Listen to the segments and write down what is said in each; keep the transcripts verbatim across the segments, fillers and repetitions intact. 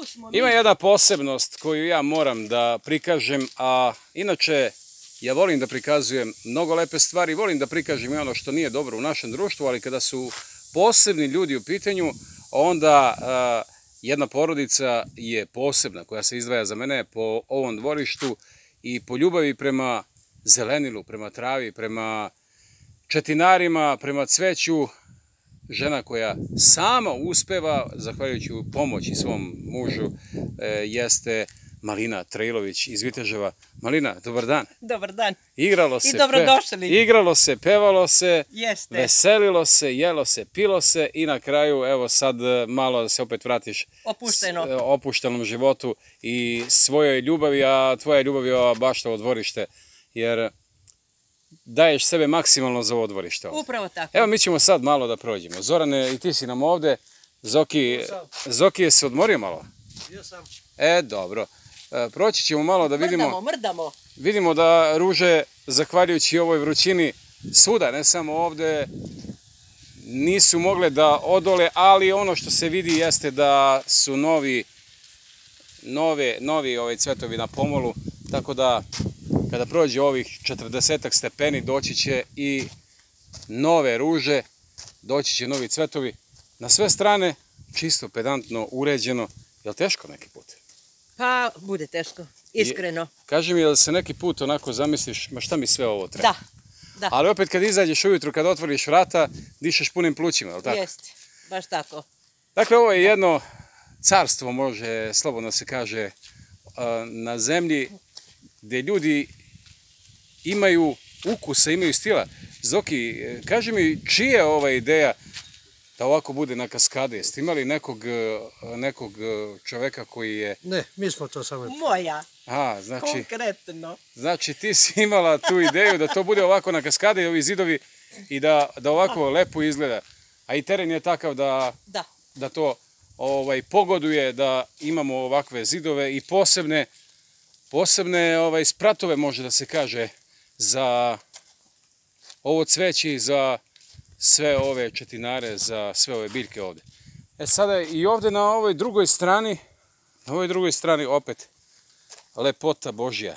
Ima jedna posebnost koju ja moram da prikažem, a inače ja volim da prikazujem mnogo lepe stvari, volim da prikažem i ono što nije dobro u našem društvu, ali kada su posebni ljudi u pitanju, onda a, jedna porodica je posebna koja se izdvaja za mene po ovom dvorištu i po ljubavi prema zelenilu, prema travi, prema četinarima, prema cveću. Žena koja sama uspeva, zahvaljujući pomoći svom mužu, jeste Malina Trailović iz Viteževa. Malina, dobar dan. Dobar dan. Igralo se, i dobrodošli. Igralo se, pevalo se, Jeste. Veselilo se, jelo se, pilo se i na kraju, evo sad malo da se opet vratiš Opušteno. opuštenom životu i svojoj ljubavi, a tvoja ljubav je ova baš ovo dvorište, jer daješ sebe maksimalno za ovo dvorište. Upravo tako. Evo mi ćemo sad malo da prođemo. Zorane, i ti si nam ovde. Zoki, Zoki je se odmorio malo? Ja sam. E, dobro. E, proći ćemo malo da vidimo... Mrdamo, mrdamo. Vidimo da ruže, zahvaljujući ovoj vrućini, svuda, ne samo ovde, nisu mogle da odole, ali ono što se vidi jeste da su novi, nove, novi ovaj cvetovi na pomolu, tako da kada prođe ovih četrdesetak stepeni, doći će i nove ruže, doći će novi cvetovi. Na sve strane, čisto, pedantno, uređeno. Je li teško neki put? Pa, bude teško, iskreno. Kaži mi, je li se neki put onako zamisliš, ma šta mi sve ovo treba? Da, da. Ali opet kad izađeš ujutru, kad otvoriš vrata, dišeš punim plućima, je li tako? Jeste, baš tako. Dakle, ovo je jedno carstvo, može slobodno se kaže, na zemlji, gdje ljudi imaju ukusa, imaju stila. Zoki, kaži mi, čija je ova ideja da ovako bude na kaskade? Jeste imali nekog, nekog čoveka koji je... Ne, mi smo to samo... Moja, A, znači, konkretno. Znači ti si imala tu ideju da to bude ovako na kaskade i ovi zidovi i da, da ovako lepo izgleda. A i teren je takav da, Da. da to ovaj, pogoduje da imamo ovakve zidove i posebne, posebne ovaj, spratove, može da se kaže, za ovo cveće i za sve ove četinare, za sve ove biljke ovde. E sada i ovde na ovoj drugoj strani, na ovoj drugoj strani opet lepota Božja.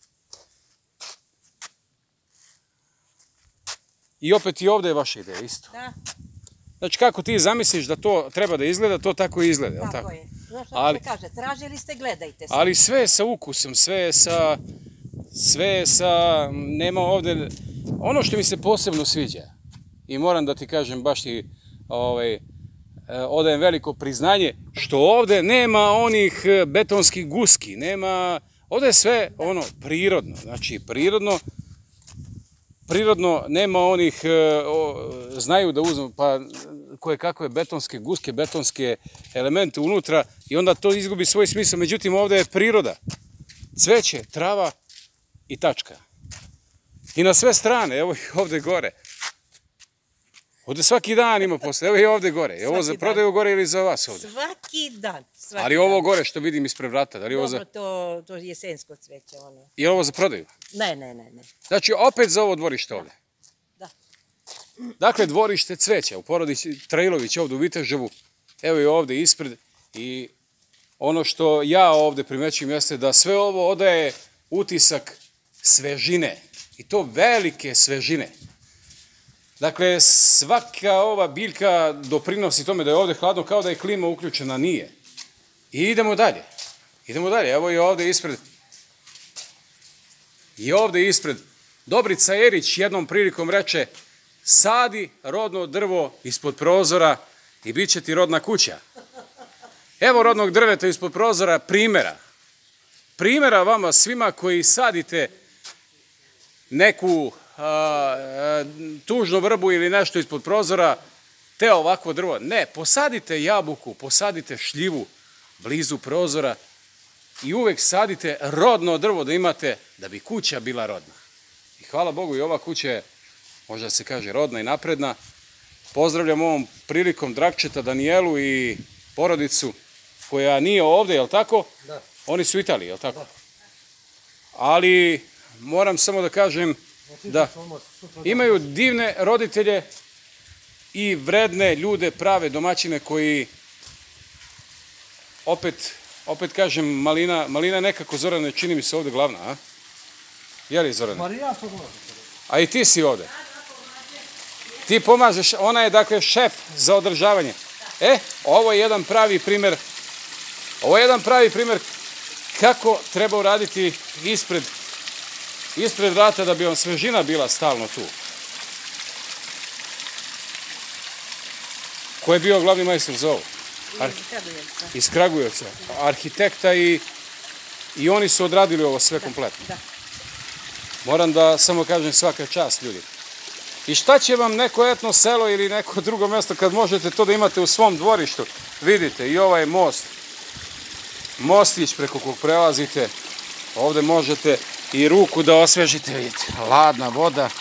I opet i ovde je vaša ideja isto. Da. Znači kako ti zamisliš da to treba da izgleda, to tako i izgleda, je li tako? Tako je. Znaš što Ali- se kaže, tražili ste, gledajte se. Ali sve je sa ukusom, sve je sa, sve je sa, nema ovde, ono što mi se posebno sviđa i moram da ti kažem, baš ti ovaj, eh, odajem veliko priznanje, što ovde nema onih eh, betonskih guski, nema, ovde je sve ono prirodno, znači prirodno, prirodno nema onih, eh, o, znaju da uzmu pa koje kakve betonske guske, betonske elemente unutra i onda to izgubi svoj smisao. Međutim, ovde je priroda, cveće, trava i tačka. I na sve strane, evo i ovde gore. Ovde svaki dan ima posle, evo i ovde gore. Je ovo za prodaju gore ili za vas ovde? Svaki dan. Svaki Ali ovo dan. gore što vidim ispred vrata, da li je ovo za... Dobro, to, to je jesensko cveće, ono. Je ovo za prodaju? Ne, ne, ne, ne. Znači, opet za ovo dvorište ovde. Da. Dakle, dvorište cveća u porodici Trailović ovde u Viteževu. Evo i ovde ispred. I ono što ja ovde primećujem jeste da sve ovo odaje utisak svežine. I to velike svežine. Dakle, svaka ova biljka doprinosi tome da je ovde hladno kao da je klima uključena, nije. I idemo dalje. Idemo dalje. Evo i ovde ispred. I ovde ispred. Dobrica Erić jednom prilikom reče: sadi rodno drvo ispod prozora i bit će ti rodna kuća. Evo rodnog drveta ispod prozora, primjera. Primjera vama svima koji sadite neku a, a, tužnu vrbu ili nešto ispod prozora, te ovakvo drvo. Ne, posadite jabuku, posadite šljivu blizu prozora i uvek sadite rodno drvo da imate, da bi kuća bila rodna. I hvala Bogu i ova kuća je, možda se kaže, rodna i napredna. Pozdravljam ovom prilikom Drakčeta, Danijelu i porodicu koja nije ovde, je li tako? Da. Oni su u Italiji, je li tako? Da. Ali moram samo da kažem da imaju divne roditelje i vredne ljude, prave domaćine koji opet opet kažem, malina, malina nekako, Zorane, čini mi se ovdje glavna, a? Je li, Zorane? Marija pomaže. A i ti si ovdje. Ti pomažeš, ona je dakle šef za održavanje. E, ovo je jedan pravi primjer, ovo je jedan pravi primjer kako treba uraditi ispred, ispred vrata da bi vam svežina bila stalno tu. Ko je bio glavni majstor za ovo? Ar iz Kragujevca. Arhitekta i, i oni su odradili ovo sve kompletno. Da. Moram da samo kažem svaka čast, ljudi. I šta će vam neko etno selo ili neko drugo mjesto kad možete to da imate u svom dvorištu? Vidite, i ovaj most, mostić preko kog prelazite, ovdje možete i ruku da osvežite, vidite, ladna voda.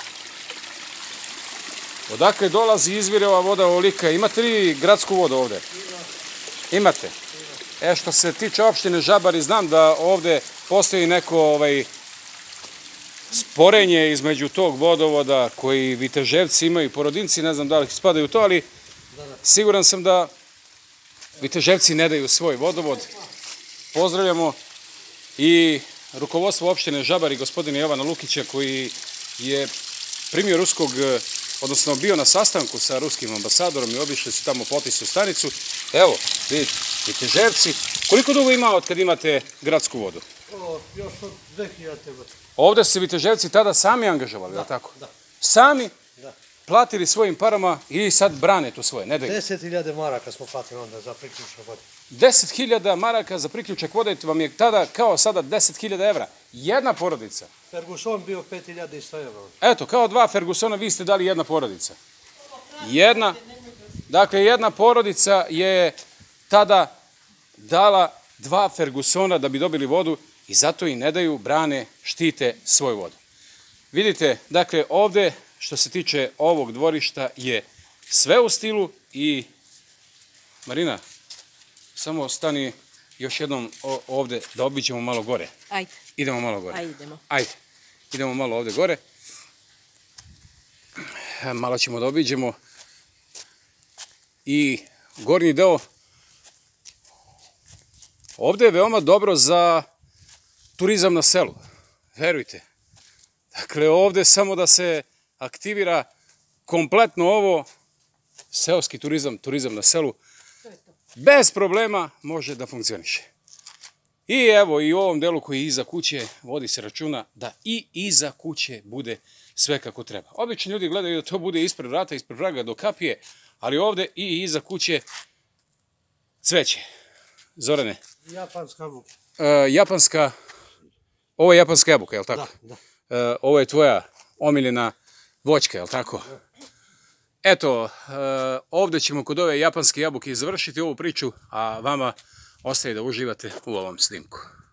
Odakle dolazi, izvire ova voda ovolika? Imate li gradsku vodu ovdje? Imate. E, što se tiče opštine Žabari, znam da ovdje postoji neko ovaj, sporenje između tog vodovoda koji Viteževci imaju, Porodinci, ne znam da li spadaju u to, ali siguran sam da Viteževci ne daju svoj vodovod. Pozdravljamo i rukovodstvo opštine Žabari, gospodina Jovana Lukića, koji je primio ruskog, odnosno bio na sastanku sa ruskim ambasadorom i obišli su tamo potisnu stanicu. Evo, vidite, Viteževci. Koliko dugo ima od kad imate gradsku vodu? O, još od dve hiljade godine. Ovdje su se Viteževci tada sami angažovali, da, tako? Da. Sami Da. platili svojim parama i sad brane to svoje, ne daju. deset hiljada maraka smo platili onda za priključak vode. deset hiljada maraka za priključak vode vam je tada kao sada deset hiljada evra. Jedna porodica. Ferguson bio pet hiljada sto evra. Eto, kao dva Fergusona vi ste dali jedna porodica. Jedna, dakle jedna porodica je tada dala dva Fergusona da bi dobili vodu i zato i ne daju, brane, štite svoju vodu. Vidite, dakle ovdje što se tiče ovog dvorišta je sve u stilu i Marina, samo stani još jednom ovdje da obiđemo malo gore. Ajde. Idemo malo gore. Ajde, idemo. Ajde. Idemo malo ovdje gore. Malo ćemo da obiđemo. I gornji deo. Ovdje je veoma dobro za turizam na selu. Verujte. Dakle, ovdje samo da se aktivira kompletno ovo seoski turizam, turizam na selu. Bez problema može da funkcioniše. I evo, i u ovom delu koji je iza kuće vodi se računa da i iza kuće bude sve kako treba. Obično ljudi gledaju da to bude ispred vrata, ispred praga do kapije, ali ovdje i iza kuće cveće. Zorane? Japanska jabuka. Uh, japanska, ovo je japanska jabuka, je li tako? Da, da. Uh, ovo je tvoja omiljena voćka, je li tako? Eto, uh, ovdje ćemo kod ove japanske jabuke završiti ovu priču, a vama ostaje da uživate u ovom snimku.